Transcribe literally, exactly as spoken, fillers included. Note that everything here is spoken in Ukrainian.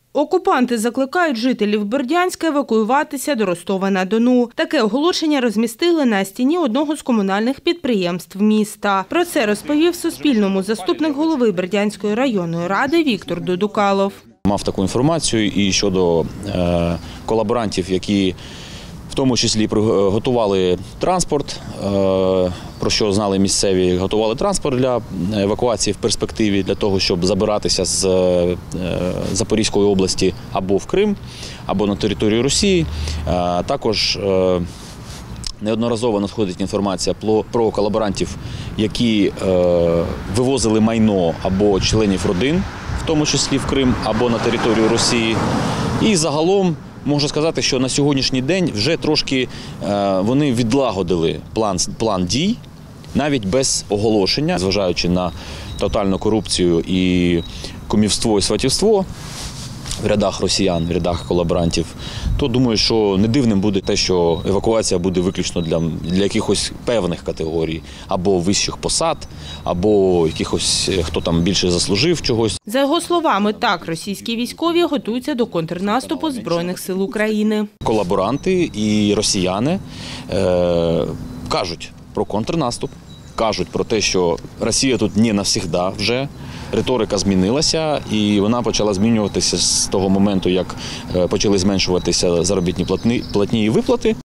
Окупанти закликають жителів Бердянська евакуюватися до Ростова-на-Дону. Таке оголошення розмістили на стіні одного з комунальних підприємств міста. Про це розповів Суспільному заступник голови Бердянської районної ради Віктор Дудукалов. Мав таку інформацію і щодо е, колаборантів, які в тому числі готували транспорт, е, про що знали місцеві, готували транспорт для евакуації в перспективі, для того, щоб забиратися з е, Запорізької області або в Крим, або на територію Росії. Е, також е, неодноразово надходить інформація про колаборантів, які е, вивозили майно або членів родин, в тому числі в Крим або на територію Росії. І загалом можу сказати, що на сьогоднішній день вже трошки е, вони відлагодили план, план дій, навіть без оголошення, зважаючи на тотальну корупцію і кумівство і сватівство в рядах росіян, в рядах колаборантів, то думаю, що не дивним буде те, що евакуація буде виключно для, для якихось певних категорій, або вищих посад, або якихось, хто там більше заслужив чогось. За його словами, так, російські військові готуються до контрнаступу Збройних сил України. Колаборанти і росіяни е, кажуть про контрнаступ, кажуть про те, що Росія тут не навсігда вже. Риторика змінилася, і вона почала змінюватися з того моменту, як почали зменшуватися заробітні платні і виплати.